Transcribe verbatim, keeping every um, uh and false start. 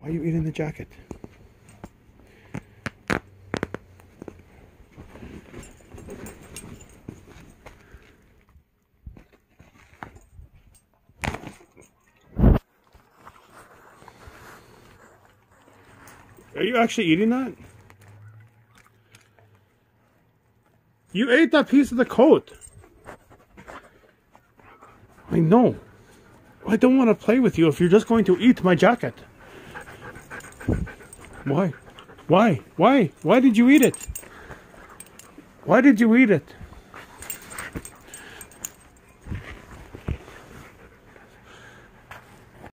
Why are you eating the jacket? Are you actually eating that? You ate that piece of the coat. I know. I don't want to play with you if you're just going to eat my jacket. Why? Why? Why? Why did you eat it? Why did you eat it?